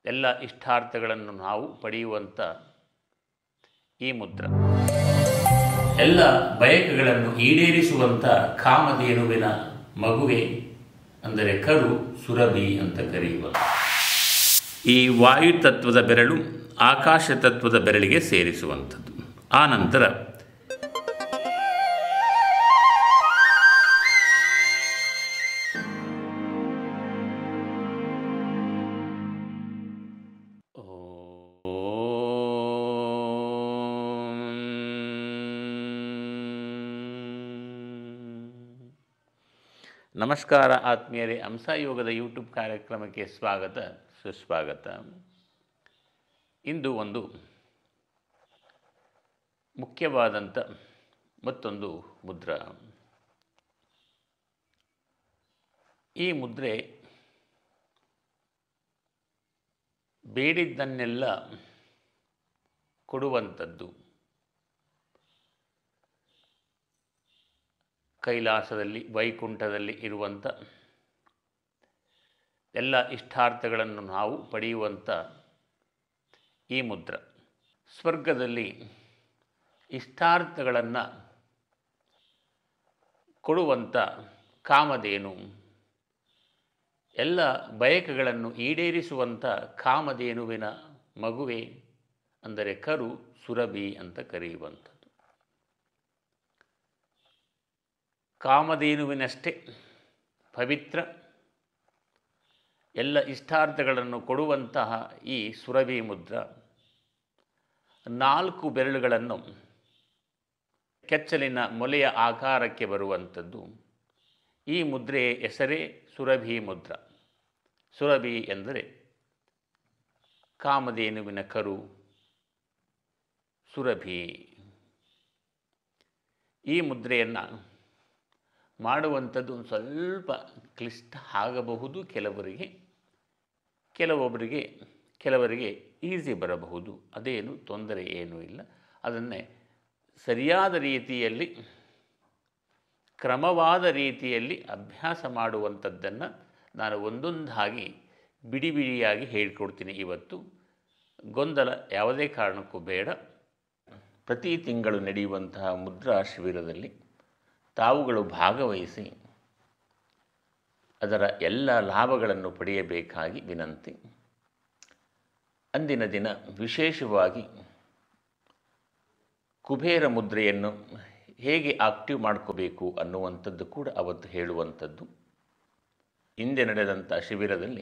ಎಲ್ಲ ಇಷ್ಟಾರ್ಥಗಳನ್ನು ನಾವು ಪಡೆಯುವಂಥ ಈ ಮುದ್ರ, ಎಲ್ಲ ಬಯಕೆಗಳನ್ನು ಈಡೇರಿಸುವಂಥ ಕಾಮಧೇನುವಿನ ಮಗುವೆ ಅಂದರೆ ಕರು ಸುರಭಿ ಅಂತ ಕರೆಯುವ ಈ ವಾಯು ತತ್ವದ ಬೆರಳು ಆಕಾಶ ತತ್ವದ ಬೆರಳಿಗೆ ಸೇರಿಸುವಂಥದ್ದು. ಆ ನಂತರ ನಮಸ್ಕಾರ ಆತ್ಮೀಯರೇ, ಹಂಸಯೋಗದ ಯೂಟ್ಯೂಬ್ ಕಾರ್ಯಕ್ರಮಕ್ಕೆ ಸ್ವಾಗತ ಸುಸ್ವಾಗತ. ಇಂದು ಒಂದು ಮುಖ್ಯವಾದಂಥ ಮತ್ತೊಂದು ಮುದ್ರ. ಈ ಮುದ್ರೆ ಬೇಡಿದ್ದನ್ನೆಲ್ಲ ಕೊಡುವಂಥದ್ದು. ಕೈಲಾಸದಲ್ಲಿ ವೈಕುಂಠದಲ್ಲಿ ಇರುವಂಥ ಎಲ್ಲ ಇಷ್ಟಾರ್ಥಗಳನ್ನು ನಾವು ಪಡೆಯುವಂಥ ಈ ಮುದ್ರ. ಸ್ವರ್ಗದಲ್ಲಿ ಇಷ್ಟಾರ್ಥಗಳನ್ನು ಕೊಡುವಂಥ ಕಾಮಧೇನು, ಎಲ್ಲ ಬಯಕೆಗಳನ್ನು ಈಡೇರಿಸುವಂಥ ಕಾಮಧೇನುವಿನ ಮಗುವೆ ಅಂದರೆ ಕರು ಸುರಭಿ ಅಂತ ಕರೆಯುವಂಥದ್ದು. ಕಾಮಧೇನುವಿನಷ್ಟೇ ಪವಿತ್ರ, ಎಲ್ಲ ಇಷ್ಟಾರ್ಥಗಳನ್ನು ಕೊಡುವಂತಹ ಈ ಸುರಭಿ ಮುದ್ರ 4 ಬೆರಳುಗಳನ್ನು ಕೆಚ್ಚಲಿನ ಮೊಲೆಯ ಆಕಾರಕ್ಕೆ ಬರುವಂಥದ್ದು. ಈ ಮುದ್ರೆಯ ಹೆಸರೇ ಸುರಭಿ ಮುದ್ರ. ಸುರಭಿ ಎಂದರೆ ಕಾಮಧೇನುವಿನ ಕರು, ಸುರಭಿ. ಈ ಮುದ್ರೆಯನ್ನು ಮಾಡುವಂಥದ್ದು ಒಂದು ಸ್ವಲ್ಪ ಕ್ಲಿಷ್ಟ ಆಗಬಹುದು ಕೆಲವರಿಗೆ ಈಸಿ ಬರಬಹುದು. ಅದೇನು ತೊಂದರೆ ಏನೂ ಇಲ್ಲ. ಅದನ್ನೇ ಸರಿಯಾದ ರೀತಿಯಲ್ಲಿ, ಕ್ರಮವಾದ ರೀತಿಯಲ್ಲಿ ಅಭ್ಯಾಸ ಮಾಡುವಂಥದ್ದನ್ನು ನಾನು ಒಂದೊಂದಾಗಿ ಬಿಡಿಯಾಗಿ ಹೇಳಿಕೊಡ್ತೀನಿ. ಇವತ್ತು ಗೊಂದಲ ಯಾವುದೇ ಕಾರಣಕ್ಕೂ ಬೇಡ. ಪ್ರತಿ ತಿಂಗಳು ನಡೆಯುವಂತಹ ಮುದ್ರಾ ಶಿಬಿರದಲ್ಲಿ ತಾವುಗಳು ಭಾಗವಹಿಸಿ ಅದರ ಎಲ್ಲ ಲಾಭಗಳನ್ನು ಪಡೆಯಬೇಕಾಗಿ ವಿನಂತಿ. ಅಂದಿನ ದಿನ ವಿಶೇಷವಾಗಿ ಕುಬೇರ ಮುದ್ರೆಯನ್ನು ಹೇಗೆ ಆಕ್ಟಿವ್ ಮಾಡ್ಕೋಬೇಕು ಅನ್ನುವಂಥದ್ದು ಕೂಡ ಅವತ್ತು ಹೇಳುವಂಥದ್ದು. ಹಿಂದೆ ನಡೆದಂಥ ಶಿಬಿರದಲ್ಲಿ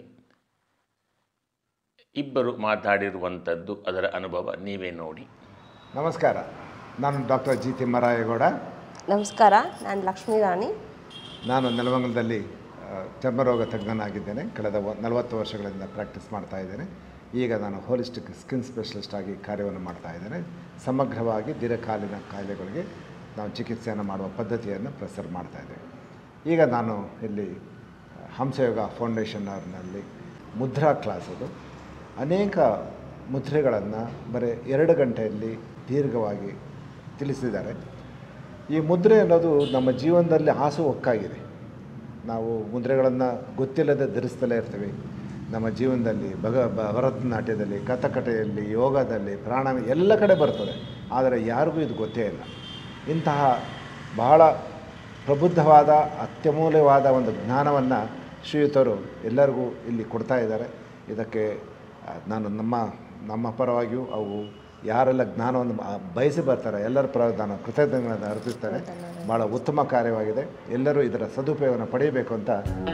ಇಬ್ಬರು ಮಾತಾಡಿರುವಂಥದ್ದು, ಅದರ ಅನುಭವ ನೀವೇ ನೋಡಿ. ನಮಸ್ಕಾರ, ನಾನು ಡಾಕ್ಟರ್ ಜಿ ತಿಮ್ಮರಾಯಗೌಡ. ನಮಸ್ಕಾರ, ನಾನು ಲಕ್ಷ್ಮೀ ರಾಣಿ. ನಾನು ನೆಲಮಂಗಲದಲ್ಲಿ ಚರ್ಮರೋಗ ತಜ್ಞನಾಗಿದ್ದೇನೆ. ಕಳೆದ 40 ವರ್ಷಗಳಿಂದ ಪ್ರಾಕ್ಟೀಸ್ ಮಾಡ್ತಾ ಇದ್ದೇನೆ. ಈಗ ನಾನು ಹೋಲಿಸ್ಟಿಕ್ ಸ್ಕಿನ್ ಸ್ಪೆಷಲಿಸ್ಟ್ ಆಗಿ ಕಾರ್ಯವನ್ನು ಮಾಡ್ತಾ ಇದ್ದೇನೆ. ಸಮಗ್ರವಾಗಿ ದೀರ್ಘಕಾಲೀನ ಕಾಯಿಲೆಗಳಿಗೆ ನಾವು ಚಿಕಿತ್ಸೆಯನ್ನು ಮಾಡುವ ಪದ್ಧತಿಯನ್ನು ಪ್ರಸಾರ ಮಾಡ್ತಾ ಇದ್ದೇವೆ. ಈಗ ನಾನು ಇಲ್ಲಿ ಹಂಸಯೋಗ ಫೌಂಡೇಶನ್ನಲ್ಲಿ ಮುದ್ರಾ ಕ್ಲಾಸ್, ಅದು ಅನೇಕ ಮುದ್ರೆಗಳನ್ನು ಬರೀ 2 ಗಂಟೆಯಲ್ಲಿ ದೀರ್ಘವಾಗಿ ತಿಳಿಸಿದ್ದಾರೆ. ಈ ಮುದ್ರೆ ಅನ್ನೋದು ನಮ್ಮ ಜೀವನದಲ್ಲಿ ಹಾಸುಹೊಕ್ಕಾಗಿದೆ. ನಾವು ಮುದ್ರೆಗಳನ್ನು ಗೊತ್ತಿಲ್ಲದೆ ಧರಿಸ್ತಲೇ ಇರ್ತೀವಿ. ನಮ್ಮ ಜೀವನದಲ್ಲಿ ಭರತನಾಟ್ಯದಲ್ಲಿ, ಕಥಕಟೆಯಲ್ಲಿ, ಯೋಗದಲ್ಲಿ, ಪ್ರಾಣಾಯಾಮ ಎಲ್ಲ ಕಡೆ ಬರ್ತದೆ. ಆದರೆ ಯಾರಿಗೂ ಇದು ಗೊತ್ತೇ ಇಲ್ಲ. ಇಂತಹ ಬಹಳ ಪ್ರಬುದ್ಧವಾದ ಅತ್ಯಮೂಲ್ಯವಾದ ಒಂದು ಜ್ಞಾನವನ್ನು ಶ್ರೀಯುತರು ಎಲ್ಲರಿಗೂ ಇಲ್ಲಿ ಕೊಡ್ತಾ ಇದ್ದಾರೆ. ಇದಕ್ಕೆ ನಾನು ನಮ್ಮ ಪರವಾಗಿಯೂ ಅವು ಯಾರೆಲ್ಲ ಜ್ಞಾನವನ್ನು ಬಯಸಿ ಬರ್ತಾರೆ ಎಲ್ಲರ ಪರವಾಗಿ ನಾನು ಕೃತಜ್ಞತೆಗಳನ್ನು ಅರ್ಪಿಸ್ತಾರೆ. ಭಾಳ ಉತ್ತಮ ಕಾರ್ಯವಾಗಿದೆ. ಎಲ್ಲರೂ ಇದರ ಸದುಪಯೋಗವನ್ನು ಪಡೆಯಬೇಕು ಅಂತ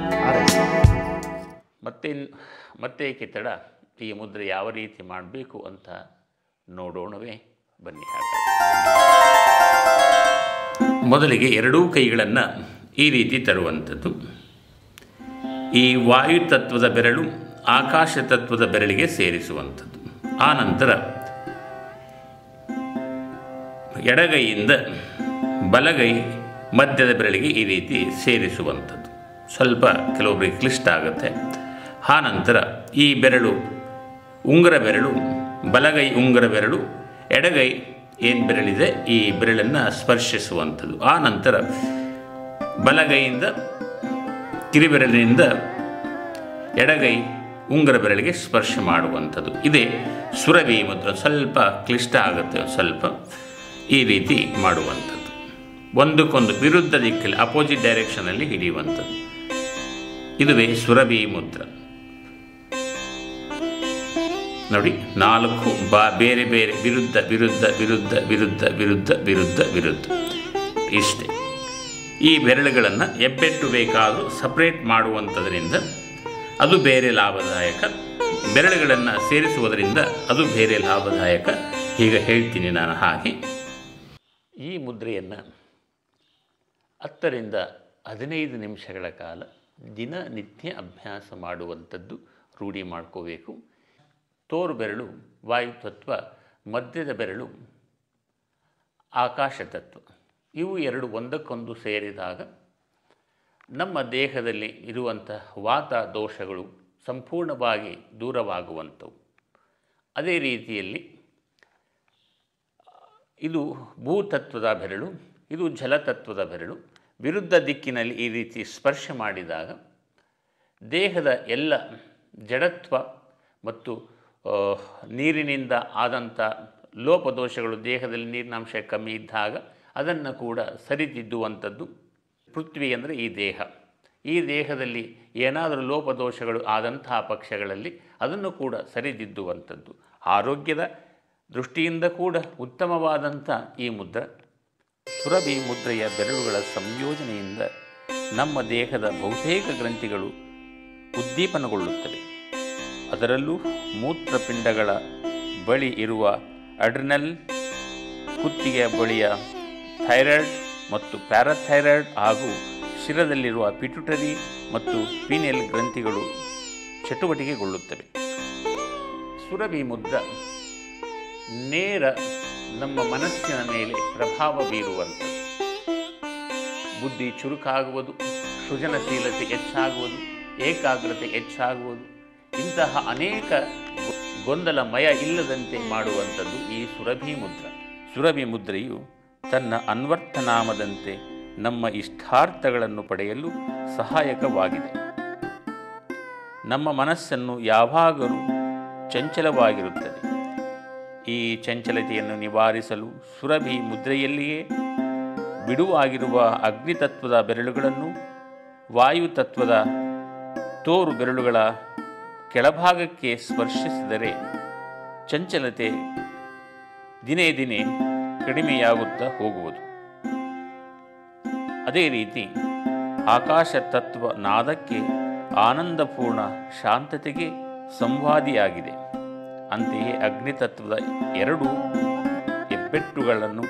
ಮತ್ತೆ ಕಿತ್ತಡ ಈ ಮುದ್ರೆ ಯಾವ ರೀತಿ ಮಾಡಬೇಕು ಅಂತ ನೋಡೋಣವೇ ಬನ್ನಿ. ಮೊದಲಿಗೆ 2 ಕೈಗಳನ್ನು ಈ ರೀತಿ ತರುವಂಥದ್ದು. ಈ ವಾಯು ತತ್ವದ ಬೆರಳು ಆಕಾಶ ತತ್ವದ ಬೆರಳಿಗೆ ಸೇರಿಸುವಂಥದ್ದು. ಆ ನಂತರ ಎಡಗೈಯಿಂದ ಬಲಗೈ ಮಧ್ಯದ ಬೆರಳಿಗೆ ಈ ರೀತಿ ಸೇರಿಸುವಂಥದ್ದು. ಸ್ವಲ್ಪ ಕೆಲವೊಬ್ಬರಿಗೆ ಕ್ಲಿಷ್ಟ ಆಗುತ್ತೆ. ಆ ನಂತರ ಈ ಬೆರಳು ಉಂಗುರ ಬೆರಳು, ಬಲಗೈ ಉಂಗುರ ಬೆರಳು, ಎಡಗೈ ಏನು ಬೆರಳಿದೆ ಈ ಬೆರಳನ್ನು ಸ್ಪರ್ಶಿಸುವಂಥದ್ದು. ಆ ನಂತರ ಬಲಗೈಯಿಂದ ಕಿರಿಬೆರಳಿನಿಂದ ಎಡಗೈ ಉಂಗುರ ಬೆರಳಿಗೆ ಸ್ಪರ್ಶ ಮಾಡುವಂಥದ್ದು. ಇದೇ ಸುರಭಿ ಮುದ್ರೆ. ಸ್ವಲ್ಪ ಕ್ಲಿಷ್ಟ ಆಗುತ್ತೆ, ಸ್ವಲ್ಪ ಈ ರೀತಿ ಮಾಡುವಂಥದ್ದು. ಒಂದಕ್ಕೊಂದು ವಿರುದ್ಧ ದಿಕ್ಕಲ್ಲಿ ಅಪೋಸಿಟ್ ಡೈರೆಕ್ಷನಲ್ಲಿ ಹಿಡಿಯುವಂಥದ್ದು. ಇದುವೇ ಸುರಭಿ ಮುದ್ರ. ನೋಡಿ, 4 ಬೇರೆ ಬೇರೆ ವಿರುದ್ಧ ವಿರುದ್ಧ ವಿರುದ್ಧ ವಿರುದ್ಧ ವಿರುದ್ಧ ವಿರುದ್ಧ ವಿರುದ್ಧ ಇಷ್ಟೇ. ಈ ಬೆರಳುಗಳನ್ನು ಎಬ್ಬೆಟ್ಟು ಬೇಕಾದರೂ ಸಪ್ರೇಟ್ ಮಾಡುವಂಥದ್ರಿಂದ ಅದು ಬೇರೆ ಲಾಭದಾಯಕ, ಬೆರಳುಗಳನ್ನು ಸೇರಿಸುವುದರಿಂದ ಅದು ಬೇರೆ ಲಾಭದಾಯಕ. ಈಗ ಹೇಳ್ತೀನಿ ನಾನು ಹಾಗೆ. ಈ ಮುದ್ರೆಯನ್ನು 10 ರಿಂದ 15 ನಿಮಿಷಗಳ ಕಾಲ ದಿನನಿತ್ಯ ಅಭ್ಯಾಸ ಮಾಡುವಂಥದ್ದು ರೂಢಿ ಮಾಡ್ಕೋಬೇಕು. ತೋರು ಬೆರಳು ವಾಯುತತ್ವ, ಮಧ್ಯದ ಬೆರಳು ಆಕಾಶ ತತ್ವ. ಇವು ಎರಡು ಒಂದಕ್ಕೊಂದು ಸೇರಿದಾಗ ನಮ್ಮ ದೇಹದಲ್ಲಿ ಇರುವಂತಹ ವಾತ ದೋಷಗಳು ಸಂಪೂರ್ಣವಾಗಿ ದೂರವಾಗುವಂಥವು. ಅದೇ ರೀತಿಯಲ್ಲಿ ಇದು ಭೂತತ್ವದ ಬೆರಳು, ಇದು ಜಲತತ್ವದ ಬೆರಳು. ವಿರುದ್ಧ ದಿಕ್ಕಿನಲ್ಲಿ ಈ ರೀತಿ ಸ್ಪರ್ಶ ಮಾಡಿದಾಗ ದೇಹದ ಎಲ್ಲ ಜಡತ್ವ ಮತ್ತು ನೀರಿನಿಂದ ಆದಂಥ ಲೋಪದೋಷಗಳು, ದೇಹದಲ್ಲಿ ನೀರಿನಾಂಶ ಕಮ್ಮಿ ಇದ್ದಾಗ ಅದನ್ನು ಕೂಡ ಸರಿದಿದ್ದುವಂಥದ್ದು. ಪೃಥ್ವಿ ಅಂದರೆ ಈ ದೇಹ. ಈ ದೇಹದಲ್ಲಿ ಏನಾದರೂ ಲೋಪದೋಷಗಳು ಆದಂತಹ ಪಕ್ಷಗಳಲ್ಲಿ ಅದನ್ನು ಕೂಡ ಸರಿದಿದ್ದುವಂಥದ್ದು. ಆರೋಗ್ಯದ ದೃಷ್ಟಿಯಿಂದ ಕೂಡ ಉತ್ತಮವಾದಂಥ ಈ ಮುದ್ರೆ. ಸುರಭಿ ಮುದ್ರೆಯ ಬೆರಳುಗಳ ಸಂಯೋಜನೆಯಿಂದ ನಮ್ಮ ದೇಹದ ಬಹುತೇಕ ಗ್ರಂಥಿಗಳು ಉದ್ದೀಪನಗೊಳ್ಳುತ್ತವೆ. ಅದರಲ್ಲೂ ಮೂತ್ರಪಿಂಡಗಳ ಬಳಿ ಇರುವ ಅಡ್ರಿನಲ್, ಕುತ್ತಿಗೆಯ ಬಳಿಯ ಥೈರಾಯ್ಡ್ ಮತ್ತು ಪ್ಯಾರಾಥೈರಾಯ್ಡ್ ಹಾಗೂ ಶಿರದಲ್ಲಿರುವ ಪಿಟ್ಯುಟರಿ ಮತ್ತು ಪೀನಿಯಲ್ ಗ್ರಂಥಿಗಳು ಚಟುವಟಿಕೆಗೊಳ್ಳುತ್ತವೆ. ಸುರಭಿ ಮುದ್ರ ನೇರ ನಮ್ಮ ಮನಸ್ಸಿನ ಮೇಲೆ ಪ್ರಭಾವ ಬೀರುವಂಥದ್ದು. ಬುದ್ಧಿ ಚುರುಕಾಗುವುದು, ಸೃಜನಶೀಲತೆ ಹೆಚ್ಚಾಗುವುದು, ಏಕಾಗ್ರತೆ ಹೆಚ್ಚಾಗುವುದು, ಇಂತಹ ಅನೇಕ ಗೊಂದಲಮಯ ಇಲ್ಲದಂತೆ ಮಾಡುವಂಥದ್ದು ಈ ಸುರಭಿ ಮುದ್ರ. ಸುರಭಿ ಮುದ್ರೆಯು ತನ್ನ ಅನ್ವರ್ಥನಾಮದಂತೆ ನಮ್ಮ ಇಷ್ಟಾರ್ಥಗಳನ್ನು ಪಡೆಯಲು ಸಹಾಯಕವಾಗಿದೆ. ನಮ್ಮ ಮನಸ್ಸನ್ನು ಯಾವಾಗಲೂ ಚಂಚಲವಾಗಿರುತ್ತದೆ. ಈ ಚಂಚಲತೆಯನ್ನು ನಿವಾರಿಸಲು ಸುರಭಿ ಮುದ್ರೆಯಲ್ಲಿಯೇ ಬಿಡುವಾಗಿರುವ ಅಗ್ನಿತತ್ವದ ಬೆರಳುಗಳನ್ನು ವಾಯುತತ್ವದ ತೋರು ಬೆರಳುಗಳ ಕೆಳಭಾಗಕ್ಕೆ ಸ್ಪರ್ಶಿಸಿದರೆ ಚಂಚಲತೆ ದಿನೇ ದಿನೇ ಕಡಿಮೆಯಾಗುತ್ತಾ ಹೋಗುವುದು. ಅದೇ ರೀತಿ ಆಕಾಶ ತತ್ವ ನಾದಕ್ಕೆ ಆನಂದಪೂರ್ಣ ಶಾಂತತೆಗೆ ಸಂವಾದಿಯಾಗಿದೆ. ಅಂತೆಯೇ ಅಗ್ನಿತತ್ವದ 2 ಹೆಬ್ಬೆಟ್ಟುಗಳನ್ನು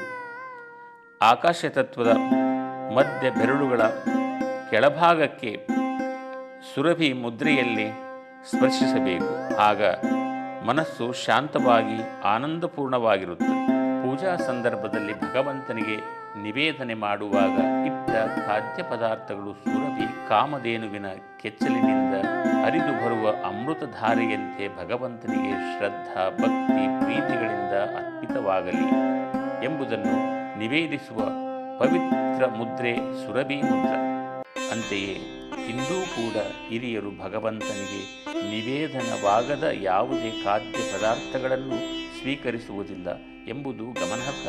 ಆಕಾಶ ತತ್ವದ ಮಧ್ಯ ಬೆರಳುಗಳ ಕೆಳಭಾಗಕ್ಕೆ ಸುರಭಿ ಮುದ್ರೆಯಲ್ಲಿ ಸ್ಪರ್ಶಿಸಬೇಕು. ಆಗ ಮನಸ್ಸು ಶಾಂತವಾಗಿ ಆನಂದಪೂರ್ಣವಾಗಿರುತ್ತದೆ. ಪೂಜಾ ಸಂದರ್ಭದಲ್ಲಿ ಭಗವಂತನಿಗೆ ನಿವೇದನೆ ಮಾಡುವಾಗ ಇಟ್ಟ ಖಾದ್ಯ ಪದಾರ್ಥಗಳು ಸುರಭಿ ಕಾಮಧೇನುವಿನ ಕೆಚ್ಚಲಿನಿಂದ ಹರಿದು ಬರುವ ಅಮೃತಧಾರೆಯಂತೆ ಭಗವಂತನಿಗೆ ಶ್ರದ್ಧಾ, ಭಕ್ತಿ, ಪ್ರೀತಿಗಳಿಂದ ಅರ್ಪಿತವಾಗಲಿ ಎಂಬುದನ್ನು ನಿವೇದಿಸುವ ಪವಿತ್ರ ಮುದ್ರೆ ಸುರಭಿ ಮುದ್ರ. ಅಂತೆಯೇ ಇಂದೂ ಕೂಡ ಹಿರಿಯರು ಭಗವಂತನಿಗೆ ನಿವೇದನವಾಗದ ಯಾವುದೇ ಖಾದ್ಯ ಪದಾರ್ಥಗಳನ್ನು ಸ್ವೀಕರಿಸುವುದಿಲ್ಲ ಎಂಬುದು ಗಮನಾರ್ಹ.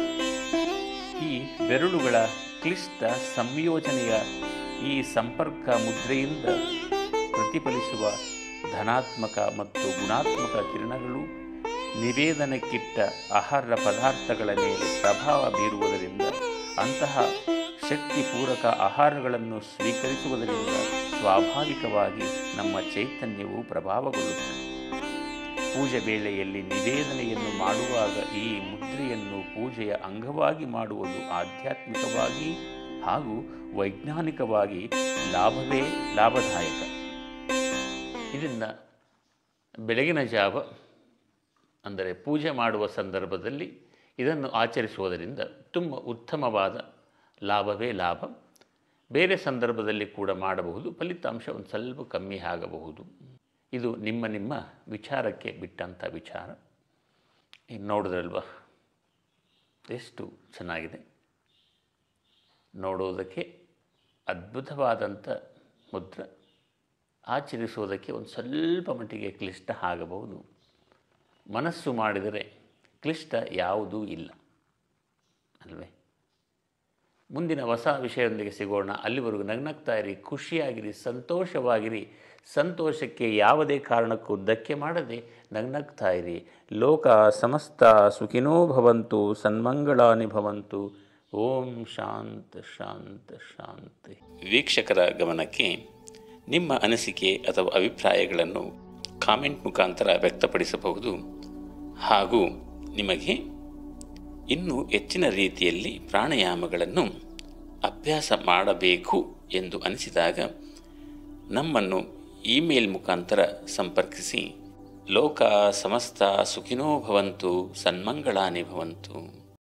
ಈ ಬೆರಳುಗಳ ಕ್ಲಿಷ್ಟ ಸಂಯೋಜನೆಯ ಈ ಸಂಪರ್ಕ ಮುದ್ರೆಯಿಂದ ಪ್ರತಿಫಲಿಸುವ ಧನಾತ್ಮಕ ಮತ್ತು ಗುಣಾತ್ಮಕ ಕಿರಣಗಳು ನಿವೇದನಕ್ಕಿಟ್ಟ ಆಹಾರ ಪದಾರ್ಥಗಳ ಮೇಲೆ ಪ್ರಭಾವ ಬೀರುವುದರಿಂದ ಅಂತಹ ಶಕ್ತಿಪೂರಕ ಆಹಾರಗಳನ್ನು ಸ್ವೀಕರಿಸುವುದರಿಂದ ಸ್ವಾಭಾವಿಕವಾಗಿ ನಮ್ಮ ಚೈತನ್ಯವು ಪ್ರಭಾವಗೊಳ್ಳುತ್ತದೆ. ಪೂಜೆ ವೇಳೆಯಲ್ಲಿ ನಿವೇದನೆಯನ್ನು ಮಾಡುವಾಗ ಈ ಮುದ್ರೆಯನ್ನು ಪೂಜೆಯ ಅಂಗವಾಗಿ ಮಾಡುವುದು ಆಧ್ಯಾತ್ಮಿಕವಾಗಿ ಹಾಗೂ ವೈಜ್ಞಾನಿಕವಾಗಿ ಲಾಭದಾಯಕ. ಇದನ್ನು ಬೆಳಗಿನ ಜಾವ ಅಂದರೆ ಪೂಜೆ ಮಾಡುವ ಸಂದರ್ಭದಲ್ಲಿ ಇದನ್ನು ಆಚರಿಸುವುದರಿಂದ ತುಂಬ ಉತ್ತಮವಾದ ಲಾಭವೇ ಲಾಭ. ಬೇರೆ ಸಂದರ್ಭದಲ್ಲಿ ಕೂಡ ಮಾಡಬಹುದು, ಫಲಿತಾಂಶ ಒಂದು ಸ್ವಲ್ಪ ಕಮ್ಮಿ ಆಗಬಹುದು. ಇದು ನಿಮ್ಮ ವಿಚಾರಕ್ಕೆ ಬಿಟ್ಟಂಥ ವಿಚಾರ. ಈಗ ನೋಡಿದ್ರಲ್ವ ಎಷ್ಟು ಚೆನ್ನಾಗಿದೆ, ನೋಡುವುದಕ್ಕೆ ಅದ್ಭುತವಾದಂಥ ಮುದ್ರ. ಆಚರಿಸುವುದಕ್ಕೆ ಒಂದು ಸ್ವಲ್ಪ ಮಟ್ಟಿಗೆ ಕ್ಲಿಷ್ಟ ಆಗಬಹುದು. ಮನಸ್ಸು ಮಾಡಿದರೆ ಕ್ಲಿಷ್ಟ ಯಾವುದೂ ಇಲ್ಲ ಅಲ್ವೇ? ಮುಂದಿನ ಹೊಸ ವಿಷಯದೊಂದಿಗೆ ಸಿಗೋಣ. ಅಲ್ಲಿವರೆಗೂ ನಗ್ನಗ್ತಾ ಇರಿ, ಖುಷಿಯಾಗಿರಿ, ಸಂತೋಷವಾಗಿರಿ. ಸಂತೋಷಕ್ಕೆ ಯಾವುದೇ ಕಾರಣಕ್ಕೂ ಧಕ್ಕೆ ಮಾಡದೆ ನಗ್ನಗ್ತಾ ಇರಿ. ಲೋಕ ಸಮಸ್ತ ಸುಖಿನೋ ಭವಂತು, ಸನ್ಮಂಗಳಾನಿ ಭವಂತು. ಓಂ ಶಾಂತ ಶಾಂತ ಶಾಂತಿ. ವೀಕ್ಷಕರ ಗಮನಕ್ಕೆ, ನಿಮ್ಮ ಅನಿಸಿಕೆ ಅಥವಾ ಅಭಿಪ್ರಾಯಗಳನ್ನು ಕಾಮೆಂಟ್ ಮುಖಾಂತರ ವ್ಯಕ್ತಪಡಿಸಬಹುದು. ಹಾಗೂ ನಿಮಗೆ ಇನ್ನೂ ಹೆಚ್ಚಿನ ರೀತಿಯಲ್ಲಿ ಪ್ರಾಣಾಯಾಮಗಳನ್ನು ಅಭ್ಯಾಸ ಮಾಡಬೇಕು ಎಂದು ಅನಿಸಿದಾಗ ನಮ್ಮನ್ನು ಇಮೇಲ್ ಮುಖಾಂತರ ಸಂಪರ್ಕಿಸಿ. ಲೋಕ ಸಮಸ್ತ ಸುಖಿನೋ ಭವಂತು, ಸನ್ಮಂಗಳಾನಿ ಭವಂತು.